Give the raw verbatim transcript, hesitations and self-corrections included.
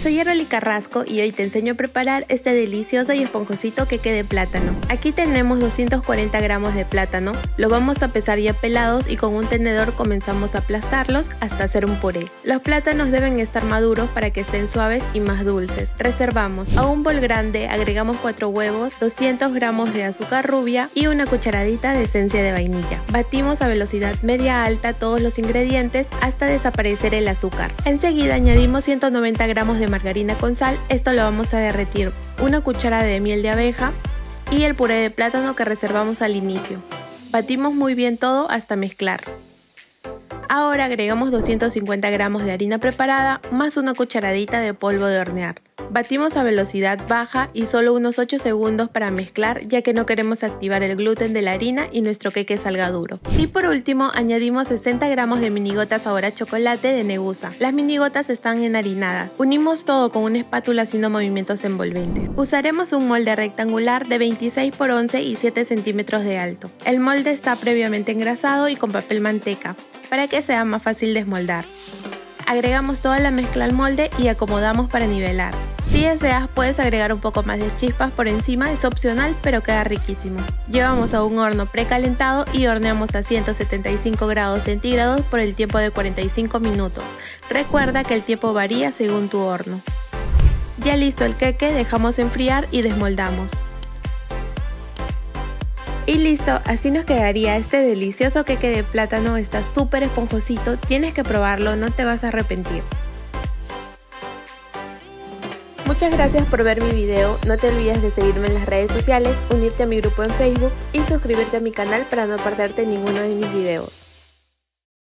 soy Yareli Carrasco y hoy te enseño a preparar este delicioso y esponjosito queque de plátano. Aquí tenemos doscientos cuarenta gramos de plátano, los vamos a pesar ya pelados y con un tenedor comenzamos a aplastarlos hasta hacer un puré. Los plátanos deben estar maduros para que estén suaves y más dulces. Reservamos. A un bol grande agregamos cuatro huevos, doscientos gramos de azúcar rubia y una cucharadita de esencia de vainilla. Batimos a velocidad media alta todos los ingredientes hasta desaparecer el azúcar. Enseguida añadimos ciento noventa gramos de margarina con sal, esto lo vamos a derretir, una cucharada de miel de abeja y el puré de plátano que reservamos al inicio. Batimos muy bien todo hasta mezclar. Ahora agregamos doscientos cincuenta gramos de harina preparada más una cucharadita de polvo de hornear. Batimos a velocidad baja y solo unos ocho segundos para mezclar, ya que no queremos activar el gluten de la harina y nuestro queque salga duro. Y por último añadimos sesenta gramos de minigotas sabor a chocolate de Negusa. Las minigotas están enharinadas. Unimos todo con una espátula haciendo movimientos envolventes. Usaremos un molde rectangular de veintiséis por once y siete centímetros de alto. El molde está previamente engrasado y con papel manteca, para que sea más fácil desmoldar. Agregamos toda la mezcla al molde y acomodamos para nivelar. Si deseas puedes agregar un poco más de chispas por encima, es opcional pero queda riquísimo. Llevamos a un horno precalentado y horneamos a ciento setenta y cinco grados centígrados por el tiempo de cuarenta y cinco minutos. Recuerda que el tiempo varía según tu horno. Ya listo el queque, dejamos enfriar y desmoldamos. Y listo, así nos quedaría este delicioso queque de plátano, está súper esponjosito, tienes que probarlo, no te vas a arrepentir. Muchas gracias por ver mi video, no te olvides de seguirme en las redes sociales, unirte a mi grupo en Facebook y suscribirte a mi canal para no perderte ninguno de mis videos.